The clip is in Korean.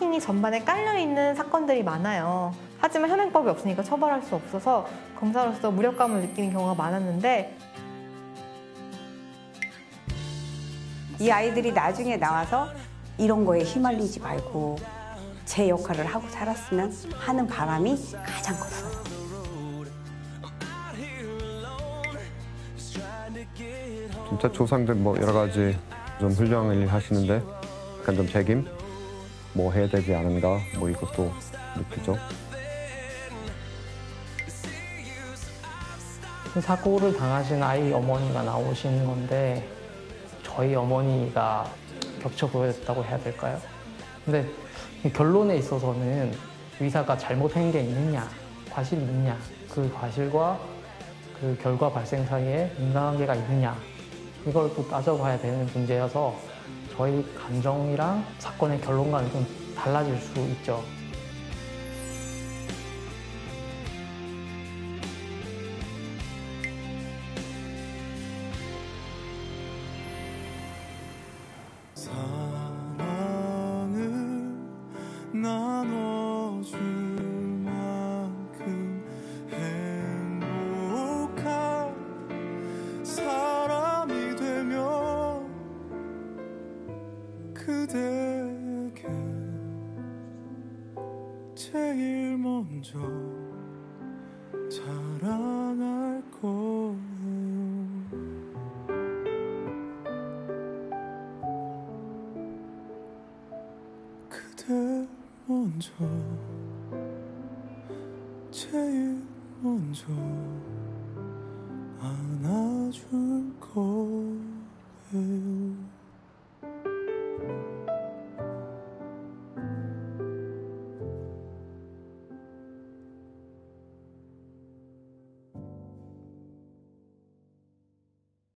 스토킹이 전반에 깔려있는 사건들이 많아요. 하지만 현행법이 없으니까 처벌할 수 없어서 검사로서 무력감을 느끼는 경우가 많았는데, 이 아이들이 나중에 나와서 이런 거에 휘말리지 말고 제 역할을 하고 살았으면 하는 바람이 가장 컸어요. 진짜 조상들 뭐 여러 가지 좀 훌륭한 일 하시는데 약간 좀 책임 뭐 해야 되지 않은가 뭐 이것도 느끼죠. 사고를 당하신 아이 어머니가 나오시는 건데 저희 어머니가 겹쳐 보였다고 해야 될까요? 근데 결론에 있어서는 의사가 잘못한 게 있느냐, 과실이 있느냐, 그 과실과 그 결과 발생 사이에 인과관계가 있느냐, 이걸 또 따져봐야 되는 문제여서 저희 감정이랑 사건의 결론과는 좀 달라질 수 있죠. 사랑을 나눠줄 만큼 행복한 사람이 되면 그대에게 제일 먼저 자랑할 거예요. 그대 먼저 제일 먼저 안아줄 거예요.